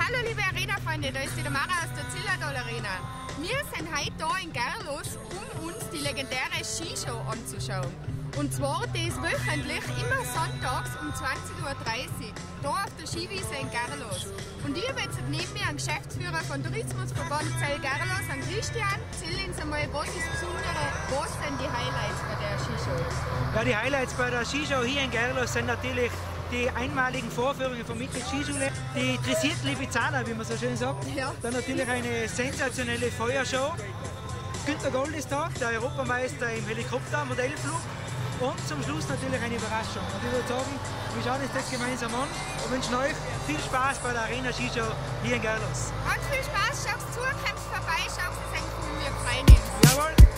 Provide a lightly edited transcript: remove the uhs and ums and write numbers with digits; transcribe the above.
Hallo liebe Arena-Freunde, da ist die Mara aus der Zillertal Arena. Wir sind heute hier in Gerlos, um uns die legendäre Skishow anzuschauen. Und zwar, die ist wöchentlich, immer sonntags um 20:30 Uhr, hier auf der Skiwiese in Gerlos. Und ich habe jetzt neben mir einen Geschäftsführer von Tourismusverband Zell Gerlos, einen Christian. Erzähl uns einmal, was ist das Besondere, was sind die Highlights bei der Skishow? Ja, die Highlights bei der Skishow hier in Gerlos sind natürlich die einmaligen Vorführungen von Mittel Skischule, die dressierten Lipizzaner, wie man so schön sagt. Ja. Dann natürlich eine sensationelle Feuershow. Günter Gold ist da, der Europameister im Helikopter-Modellflug. Und zum Schluss natürlich eine Überraschung. Und ich würde sagen, wir schauen uns das gemeinsam an und wünschen euch viel Spaß bei der Arena Skishow hier in Gerlos. Ganz viel Spaß, schaut zu, kommt vorbei, schaut es euch an, wir freuen uns. Jawohl!